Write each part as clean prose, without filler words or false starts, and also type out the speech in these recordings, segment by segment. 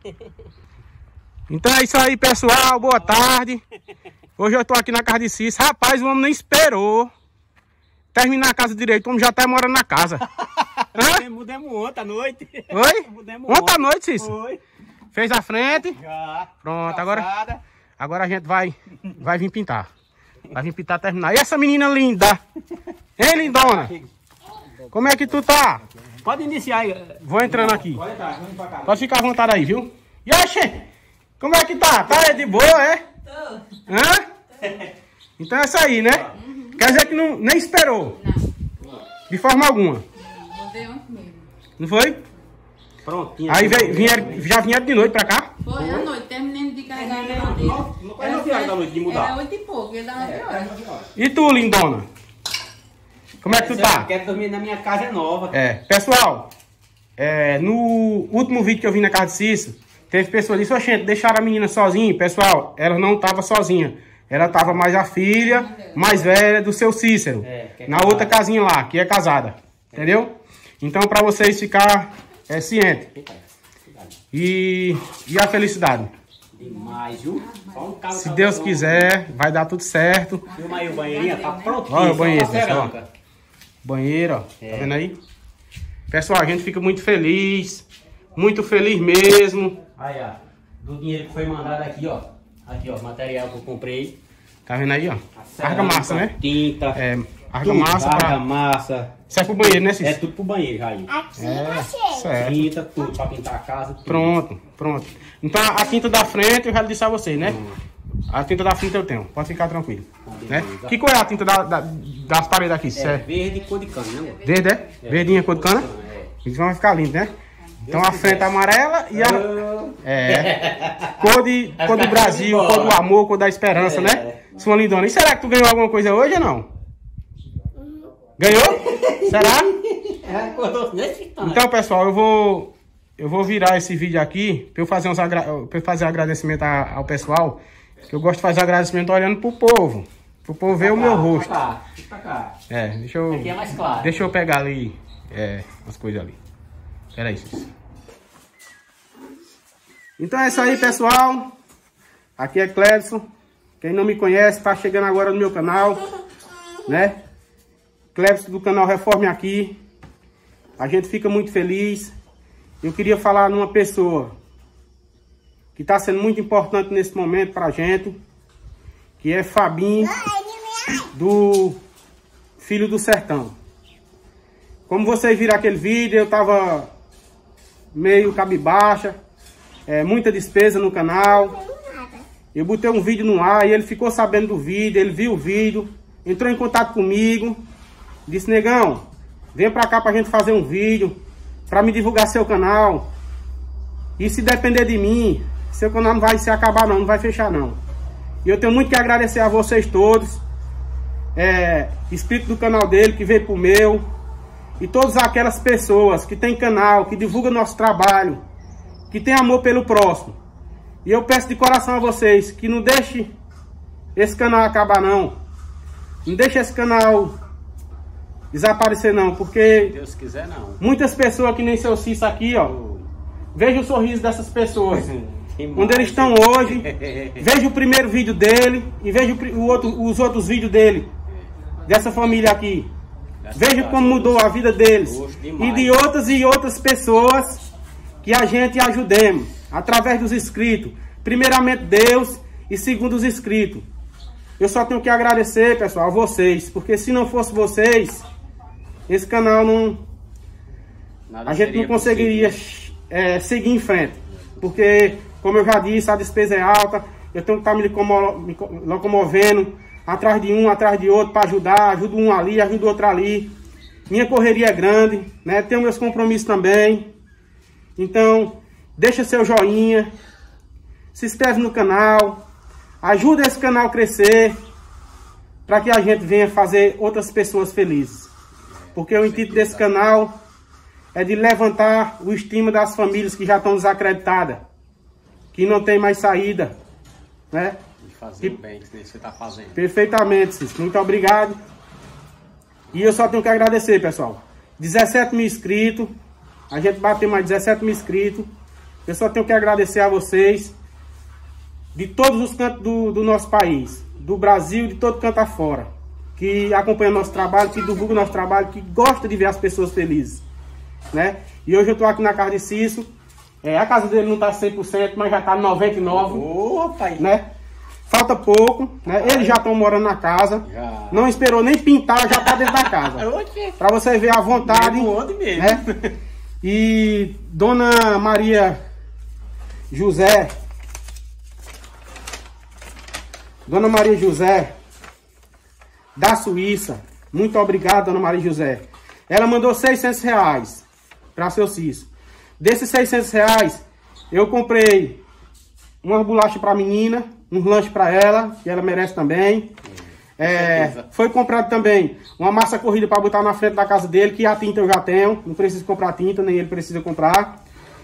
Então é isso aí, pessoal. Boa tarde. Hoje eu tô aqui na casa de Cícero. Rapaz, o homem nem esperou terminar a casa direito. O homem já tá morando na casa. Mudemos ontem à noite. Oi? Ontem à noite, Cícero? Foi. Fez a frente? Já. Pronto, Calçada. agora a gente vai vir pintar. Vai vir pintar, terminar. E essa menina linda? Hein, lindona? Como é que tu tá? Pode iniciar aí. Vou entrando aqui. Pode entrar, vamos pra cá. Pode ficar à vontade aí, viu? E aí, como é que tá? Tá de boa, é? Tô. Hã? Então é isso aí, né? Quer dizer que nem esperou? Não. De forma alguma. Mudei ontem mesmo. Não foi? Prontinho. Aí já vieram de noite pra cá? Foi à noite, terminando de carregar a geladeira. Era 9 horas da noite de mudar. Era 8 e pouco, ele dava 9 horas. E tu, lindona? Como é que tu tá? Quero dormir na minha casa é nova. Pessoal, no último vídeo que eu vi na casa de Cícero, teve pessoas que disseram, gente, deixaram a menina sozinha. Pessoal, ela não tava sozinha. Ela tava mais a filha mais velha do seu Cícero. Na outra casinha lá, que é casada. Entendeu? Então, pra vocês ficar cientes. E a felicidade. Demais, viu? Se Deus quiser, vai dar tudo certo. Filma aí o banheirinho, tá prontinho. Olha o banheiro, só pessoal. cerâmica. Banheiro, ó. Tá vendo aí? Pessoal, a gente fica muito feliz mesmo. Aí, ó. Do dinheiro que foi mandado aqui, ó. Aqui, ó, material que eu comprei. Tá vendo aí, ó? Cerâmica, Argamassa, né? Tinta. Argamassa pra... Argamassa. Isso é pro banheiro, né, Cícero? É tudo pro banheiro, aí. Certo. Tinta, tudo pra pintar a casa. Tudo. Pronto. Então a tinta da frente eu já disse a vocês, né? A tinta da frente eu tenho, pode ficar tranquilo. Né? Que cor é a tinta das paredes aqui? É verde e cor de cana, né, amor? Verde, é? Verdinha cor de cana? Então vai ficar lindo, né? Então a frente amarela e a... Cor do Brasil, cor do amor, cor da esperança, né? Sua lindona. E será que tu ganhou alguma coisa hoje ou não? Ganhou? Será? Então, pessoal, eu vou virar esse vídeo aqui pra eu fazer agradecimento ao pessoal. Que eu gosto de fazer agradecimento olhando pro povo. Pro povo ver o meu rosto. Pra cá. Deixa eu... Aqui é mais claro. Deixa eu pegar ali as coisas ali. Pera aí, Cícero. Então é isso aí, pessoal. Aqui é Clebson. Quem não me conhece, tá chegando agora no meu canal, né? Clebson do canal Reforme Aqui. A gente fica muito feliz. Eu queria falar numa pessoa que está sendo muito importante nesse momento pra gente, que é Fabinho, do Filho do Sertão. Como vocês viram aquele vídeo, eu tava meio cabibaixa, muita despesa no canal. Eu botei um vídeo no ar e ele ficou sabendo do vídeo, ele viu o vídeo, entrou em contato comigo, disse, negão, vem pra cá pra gente fazer um vídeo, pra me divulgar seu canal. E se depender de mim, seu canal não vai se acabar não vai fechar não. E eu tenho muito que agradecer a vocês todos, inscritos do canal dele, que veio pro meu, e todas aquelas pessoas que tem canal, que divulgam nosso trabalho, que tem amor pelo próximo. E eu peço de coração a vocês que não deixe esse canal acabar não. Não deixe esse canal desaparecer não, porque Deus quiser, não. muitas pessoas que nem seu Cícero aqui, ó, veja o sorriso dessas pessoas, onde eles estão hoje, veja o primeiro vídeo dele e veja os outros vídeos dele, dessa família aqui. Veja como mudou a vida deles e de outras pessoas que a gente ajudemos, através dos inscritos. Primeiramente Deus e segundo os inscritos. Eu só tenho que agradecer, pessoal, a vocês, porque se não fosse vocês, esse canal a gente não conseguiria seguir em frente. Porque, como eu já disse, a despesa é alta, eu tenho que estar me locomovendo atrás de um, atrás de outro para ajudar, ajudo um ali, ajudo outro ali. Minha correria é grande, né? Tenho meus compromissos também. Então, deixa seu joinha, se inscreve no canal, ajuda esse canal a crescer, para que a gente venha fazer outras pessoas felizes. Porque o intuito desse canal é de levantar o estima das famílias que já estão desacreditadas, que não tem mais saída, né? E fazer o bem que você está fazendo. Perfeitamente, Cícero. Muito obrigado. E eu só tenho que agradecer, pessoal. 17 mil inscritos. A gente bateu mais 17 mil inscritos. eu só tenho que agradecer a vocês de todos os cantos do nosso país, do Brasil, de todo canto afora, que acompanha nosso trabalho, que divulga o nosso trabalho, que gosta de ver as pessoas felizes, né? E hoje eu tô aqui na casa de Cício. A casa dele não tá 100%, mas já tá 99%. Opa! Né? Falta pouco, né? Eles já estão morando na casa. Já. Não esperou nem pintar, já tá dentro da casa. Pra você ver a vontade. Mesmo. Né? E Dona Maria José. Dona Maria José, da Suíça. Muito obrigado, Dona Maria José. Ela mandou R$600 para seu Cício. Desses R$600, eu comprei uma bolacha para a menina, um lanche para ela, que ela merece também. Foi comprado também uma massa corrida para botar na frente da casa dele, que a tinta eu já tenho, não preciso comprar tinta, nem ele precisa comprar.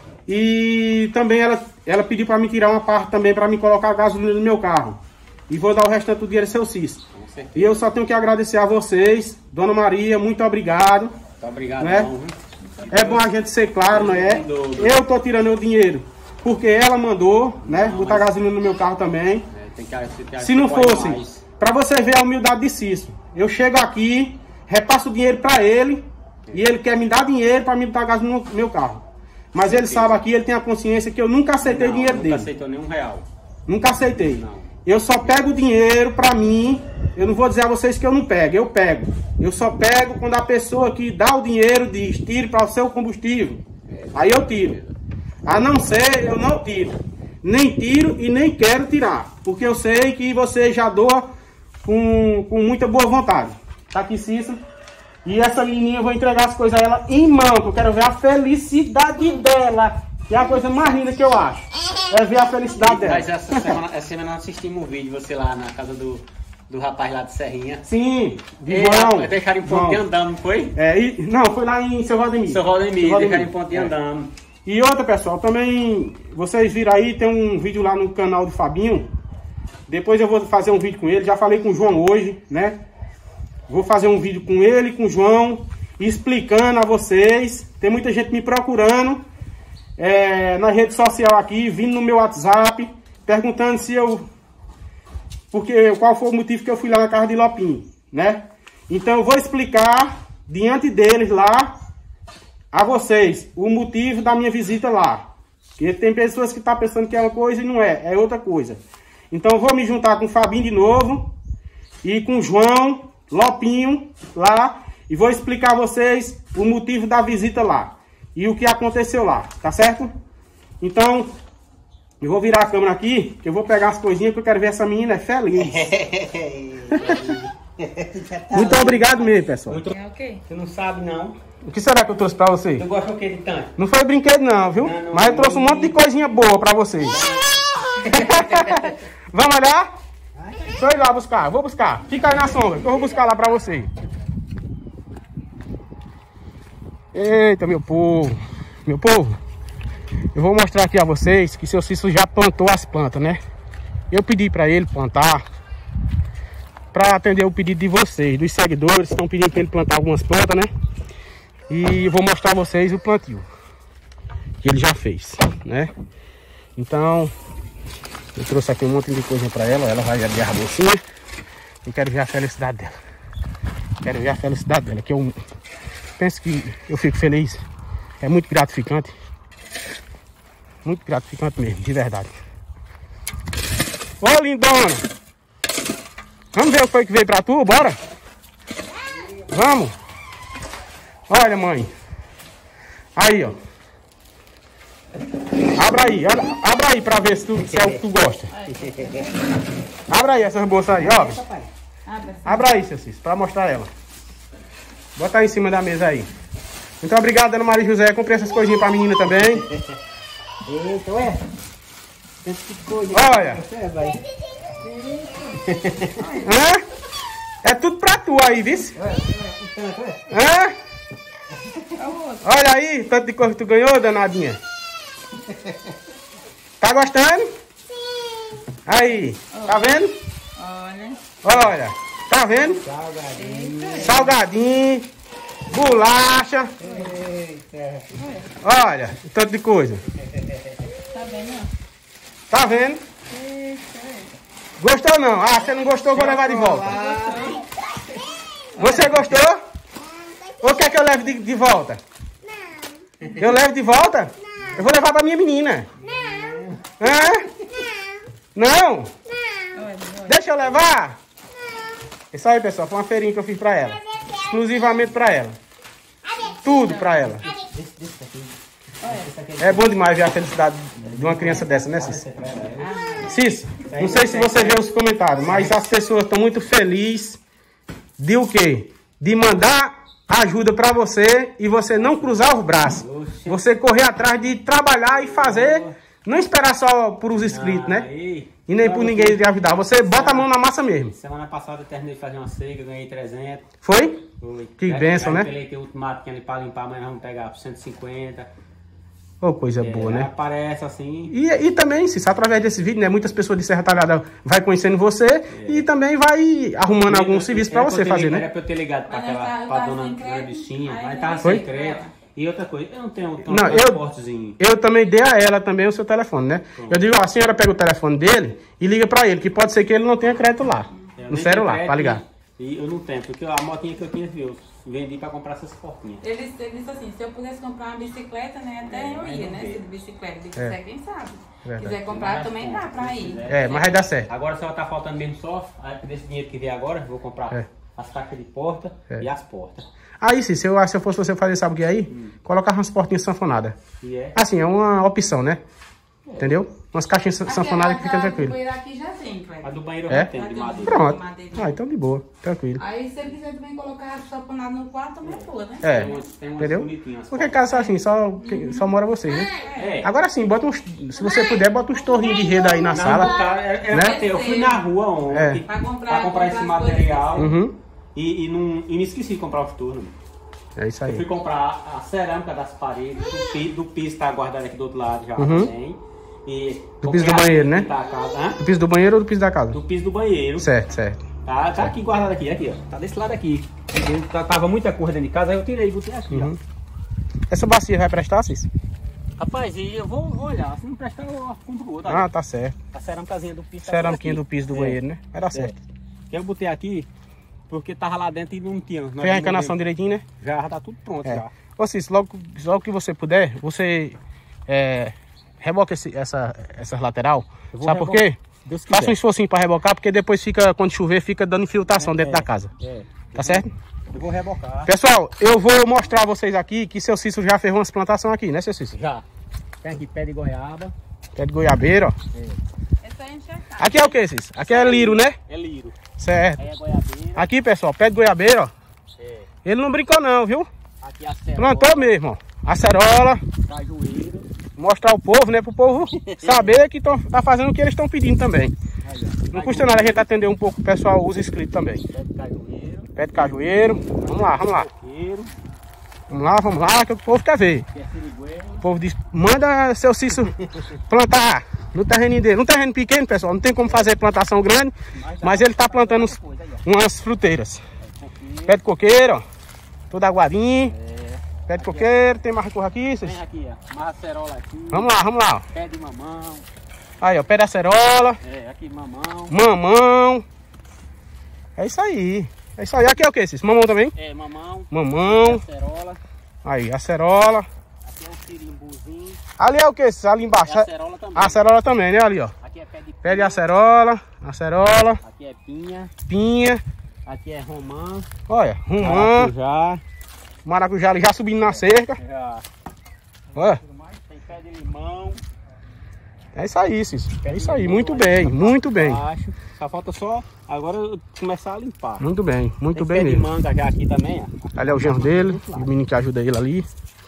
E também ela pediu para me tirar uma parte também para me colocar gasolina no meu carro. E vou dar o restante do dinheiro ao seu Cício. E eu só tenho que agradecer a vocês, Dona Maria, muito obrigado. Muito obrigado, né? É bom a gente ser claro, não é? Eu tô tirando o dinheiro porque ela mandou, né? Botar gasolina no meu carro também. Se não fosse, para você ver a humildade de Cício, eu chego aqui, repasso o dinheiro para ele e ele quer me dar dinheiro para me botar gasolina no meu carro. Mas ele sabe aqui, ele tem a consciência que eu nunca aceitei dinheiro dele. Nunca aceitou nenhum real. Nunca aceitei. Eu só pego o dinheiro para mim. Eu não vou dizer a vocês que eu não pego, eu pego. Eu só pego quando a pessoa que dá o dinheiro diz, tire para o seu combustível. Aí eu tiro. A não ser, eu não tiro. Nem tiro e nem quero tirar. Porque eu sei que você já doa com muita boa vontade. Tá aqui, Cício. E essa menininha eu vou entregar as coisas a ela em mão, que eu quero ver a felicidade dela. Que é a coisa mais linda que eu acho. É ver a felicidade dela. Mas essa semana nós assistimos um vídeo, você lá na casa do rapaz lá de Serrinha. Sim, de João. Deixaram em ponto de andando, não foi? Não, foi lá em Seu Valdemir. Seu Valdemir, deixaram em ponto de andando. E outra, pessoal, também, vocês viram aí, tem um vídeo lá no canal do Fabinho. Depois eu vou fazer um vídeo com ele, já falei com o João hoje, né? Vou fazer um vídeo com ele, com o João, explicando a vocês. Tem muita gente me procurando na rede social aqui, vindo no meu WhatsApp, perguntando se eu... qual foi o motivo que eu fui lá na casa de Lopim, né? Então eu vou explicar diante deles lá a vocês o motivo da minha visita lá. Porque tem pessoas que estão pensando que é uma coisa e não é outra coisa. Então eu vou me juntar com o Fabinho de novo e com o João Lopinho lá e vou explicar a vocês o motivo da visita lá e o que aconteceu lá, tá certo? Então eu vou virar a câmera aqui, que eu vou pegar as coisinhas que eu quero ver essa menina feliz. Muito obrigado mesmo, pessoal. É o quê? Você não sabe, não. O que será que eu trouxe pra vocês? Tu gosta o que de tanto? Não foi brinquedo não, viu? Não, mas eu trouxe um monte de coisinha boa pra vocês. Vamos olhar? Deixa eu ir lá buscar, vou buscar. Fica aí na sombra, que eu vou buscar lá pra vocês. Eita, meu povo. Meu povo, eu vou mostrar aqui a vocês que seu Cício já plantou as plantas, né? Eu pedi pra ele plantar pra atender o pedido de vocês, dos seguidores. Estão pedindo pra ele plantar algumas plantas, né? E vou mostrar a vocês o plantio que ele já fez, né? Então, eu trouxe aqui um monte de coisa pra ela. Ela vai abrir a bolsinha. Eu quero ver a felicidade dela. Quero ver a felicidade dela, que eu penso que eu fico feliz. É muito gratificante. Muito gratificante mesmo, de verdade. Ô, lindona! Vamos ver o que foi que veio pra tu, bora? Vamos! Olha, mãe. Aí, ó. Abra aí, abra aí pra ver se é o que tu gosta. Abra aí essas bolsas aí, ó. Abra aí, seu Cício, pra mostrar ela. Bota aí em cima da mesa aí. Muito obrigado, Dona Maria José. Comprei essas coisinhas pra menina também. Eita, ué. Olha. É tudo pra tu aí, viu? Olha aí, tanto de coisa que tu ganhou, danadinha. Tá gostando? Sim. Aí, tá vendo? Olha, tá vendo? Salgadinho, bolacha. Olha, tanto de coisa. vendo? Tá vendo? Gostou não? Ah, você não gostou, eu vou levar de volta. Você gostou? Ou quer que eu leve de volta? Não. Eu levo de volta? Não. Eu vou levar pra minha menina. Não. Hã? Não. Não? Não. Deixa eu levar? Não. Isso aí, pessoal, foi uma feirinha que eu fiz pra ela. Exclusivamente pra ela. Tudo pra ela. É bom demais ver a felicidade de uma criança dessa, né, Cícero? Cícero, não sei se você vê os comentários, mas as pessoas estão muito felizes de o quê? De mandar ajuda pra você e você não cruzar os braços. Você correr atrás de trabalhar e fazer, não esperar só por os inscritos, né? E nem por ninguém te ajudar. Você bota a mão na massa mesmo. Semana passada eu terminei de fazer uma cega, ganhei 300. Foi? Foi. Que bênção, né? Eu peguei outro mato que ali pra limpar, mas nós vamos pegar por 150. Oh, coisa boa, né? Aparece assim. E também, se através desse vídeo, né? Muitas pessoas de Serra Talhada vai conhecendo você e também vai arrumando algum serviço pra você fazer, né? Era pra eu ter ligado pra dona Bichinha, mas tava sem crédito. E outra coisa, eu não tenho transportezinho. Eu também dei a ela também o seu telefone, né? Eu digo, ó, a senhora pega o telefone dele e liga pra ele, que pode ser que ele não tenha crédito lá, no celular, pra ligar. E eu não tenho, porque a motinha que eu tinha, eu vendi pra comprar essas portinhas. Ele disse assim, se eu pudesse comprar uma bicicleta, né, até eu ia, né, se de bicicleta, quem sabe. Se quiser comprar, também dá pra ir. Mas vai dar certo. Agora só tá faltando mesmo só, desse dinheiro que veio agora, vou comprar as caixas de porta e as portas. Aí sim, se eu fosse você fazer, sabe o que aí? Colocar umas portinhas sanfonadas. Assim, é uma opção, né? Entendeu? Umas caixinhas sanfonadas que ficam tranquilo. Aqui já tem, a do banheiro já tem, de madeira. Pronto. Então de boa, tranquilo. Aí se você quiser também colocar sanfonado no quarto, também é boa, né? Entendeu? Porque caso assim, só mora vocês, né? Agora sim, se você puder, bota uns torrinhos de rede aí na sala. Né? Eu fui na rua ontem pra comprar esse material. E me esqueci de comprar os tornos. É isso aí. Eu fui comprar a cerâmica das paredes, do piso tá guardado aqui do outro lado já também. E do piso do banheiro, né? Do piso do banheiro ou do piso da casa? Do piso do banheiro. Certo. Tá aqui guardado aqui, ó. Tá desse lado aqui. Tava muita cor dentro de casa, aí eu tirei e botei aqui, ó. Essa bacia vai prestar, Cícero? Rapaz, eu vou olhar. Se não prestar, eu compro outra. Tá certo. A cerâmicazinha do piso. Cerâmica do piso do banheiro, né? Vai dar certo. Que eu botei aqui, porque tava lá dentro e não tinha. Fez a encanação direitinho, né? Já tá tudo pronto, já. Ô Cícero, logo que você puder, você reboca essa lateral. Sabe por quê? Faça um esforcinho para rebocar, porque depois quando chover, fica dando infiltração dentro da casa. Tá certo? Eu vou rebocar. Pessoal, eu vou mostrar a vocês aqui que seu Cícero já fez umas plantações aqui, né, seu Cícero? Já. Tem aqui pé de goiaba. Pé de goiabeira, ó. Aqui é o que, Cícero? Aqui é lírio, né? É lírio. Certo. Aí é goiabeira. Aqui, pessoal, pé de goiabeira, ó. Ele não brincou não, viu? Aqui é acerola. Plantou mesmo, ó. Acerola. Cajueiro. Mostrar ao povo, né? Pro povo saber que tá fazendo o que eles estão pedindo também. Não custa nada a gente atender um pouco o pessoal, os inscritos também. Pé de cajueiro. Pé de cajueiro. Vamos lá. Vamos lá, que o povo quer ver. O povo diz, manda seu Cícero plantar no terreno dele. Um terreno pequeno, pessoal, não tem como fazer plantação grande, mas ele tá plantando umas fruteiras. Pé de coqueiro, ó. Todo aguadinho. Pé de coqueiro, tem mais cor aqui, Tem aqui, ó. Mais acerola aqui. Vamos lá, ó. Pé de mamão. Aí, ó, pé de acerola. Aqui mamão. Mamão. É isso aí. Aqui é o que, Cícero? Mamão também? Mamão. Acerola. Aí, acerola. Aqui é o sirimbuzinho. Ali é o que, Cícero? Ali embaixo. Acerola também. Acerola também, né? Ali, ó. Aqui é pé de acerola. Aqui é pinha. Aqui é romã. Olha, romã. Maracujá ali já subindo na cerca. Olha. Tem pé de limão. É isso aí, Cícero. É isso aí. Muito bem, muito bem. Só falta agora eu começar a limpar. Muito bem mesmo. Pé de manga já aqui também, ó. Ali é o genro dele, o menino que ajuda ele ali.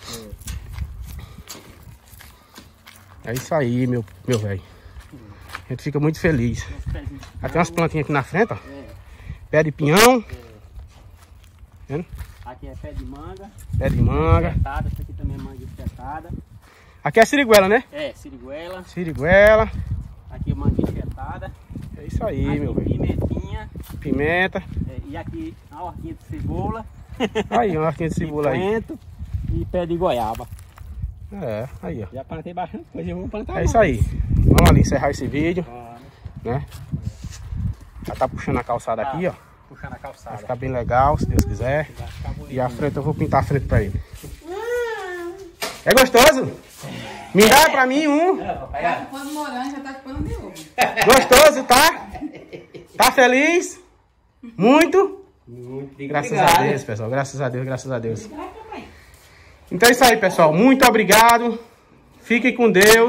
É isso aí, meu velho. A gente fica muito feliz. Aí tem umas plantinhas aqui na frente, ó. Pé de pinhão. Vendo? Aqui é pé de manga. Pé de manga. Espetada, essa aqui também é manga espetada. Aqui é siriguela, né? Siriguela. Siriguela. Aqui é manga espetada. É isso aí, aqui, meu velho. Pimentinha. Pimenta. E aqui uma hortinha de cebola. Aí, uma hortinha de cebola aí. E pé de goiaba. É, aí, ó. Já plantei bastante coisa, eu vou plantar. É isso aí. Vamos ali encerrar esse vídeo. Né? Já tá puxando a calçada aqui, ó. Puxando a calçada. Vai ficar bem legal, se Deus quiser. E a frente eu vou pintar a frente pra ele. É gostoso? Me dá pra mim um. Tá chupando morango, já tá chupando de ovo. Gostoso, tá? Tá feliz? Muito? Graças a Deus, pessoal. Graças a Deus, graças a Deus. Então é isso aí, pessoal. Muito obrigado. Fiquem com Deus.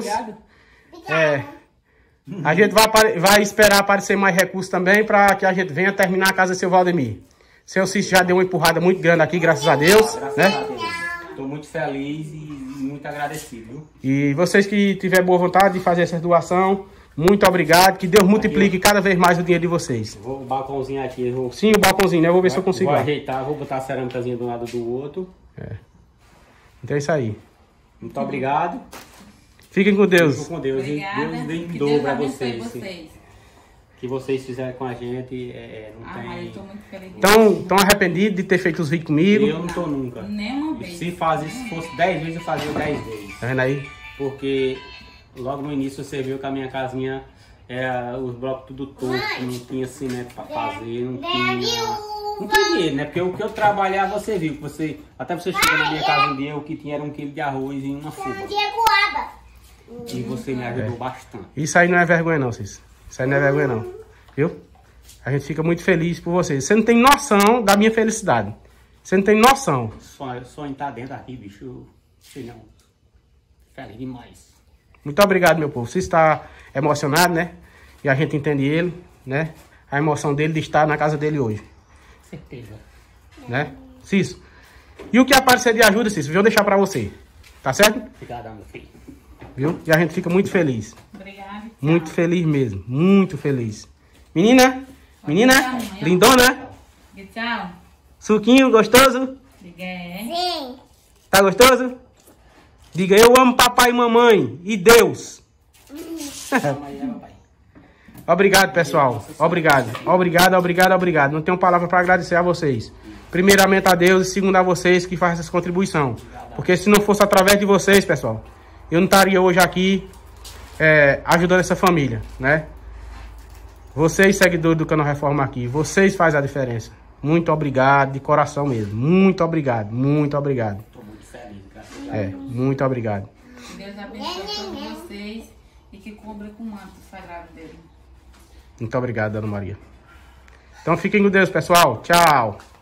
A gente vai esperar aparecer mais recursos também para que a gente venha terminar a casa do seu Valdemir. Seu Cício já deu uma empurrada muito grande aqui, graças a Deus. Estou muito feliz e muito agradecido. Viu? E vocês que tiverem boa vontade de fazer essa doação, muito obrigado. Que Deus multiplique cada vez mais o dinheiro de vocês. Vou o balcãozinho aqui. Sim, o balcãozinho, né? Eu vou ver se eu consigo. Vou ajeitar, vou botar a cerâmicazinha de um lado do outro. Então é isso aí. Muito obrigado. Fiquem com Deus. Fiquem com Deus. Obrigada. Deus dê em dobro a vocês. Que vocês fizeram com a gente, não tem... Eu tô muito feliz. Estão arrependidos de ter feito os vídeos comigo? Eu não tô nunca. Nenhuma vez. Se fosse 10 vezes, eu fazia 10 vezes. Tá vendo aí? Porque logo no início você viu que a minha casinha era os blocos tudo torto, não tinha cimento pra fazer, não tinha dinheiro, né? Porque o que eu trabalhava, você viu, que até você chegou na minha casa um dia, o que tinha era 1 quilo de arroz e uma fuga. E você me ajudou bastante. Isso aí não é vergonha não, Cício. Isso aí não é vergonha não, viu? A gente fica muito feliz por vocês. Você não tem noção da minha felicidade. Você não tem noção. Só em estar dentro aqui, bicho, sei não. Feliz demais. Muito obrigado, meu povo. Você está emocionado, né? E a gente entende ele, né? A emoção dele de estar na casa dele hoje. Certeza. Né? Cício. E o que aparecer de ajuda, Cício, vou deixar pra você. Tá certo? Obrigado, meu filho. Viu? E a gente fica muito feliz. Obrigada. Muito feliz mesmo. Muito feliz. Menina? Menina? Lindona? Tchau. Suquinho gostoso? Sim. Tá gostoso? Diga, eu amo papai e mamãe. E Deus. Obrigado, pessoal. Obrigado. Obrigado. Não tenho palavra para agradecer a vocês. Primeiramente a Deus e segundo a vocês que fazem essa contribuição. Porque se não fosse através de vocês, pessoal, eu não estaria hoje aqui ajudando essa família, né? Vocês, seguidores do canal Reforma aqui, vocês fazem a diferença. Muito obrigado, de coração mesmo. Muito obrigado, muito obrigado. Estou muito feliz, graças a Deus. Muito obrigado. Que Deus abençoe todos vocês e que cubra com o manto sagrado dele. Muito obrigado, Dona Maria. Então fiquem com Deus, pessoal. Tchau.